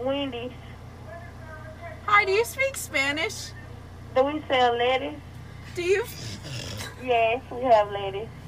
Wendy's. Hi, do you speak Spanish? Do we sell lettuce? Do you? Yes, we have lettuce.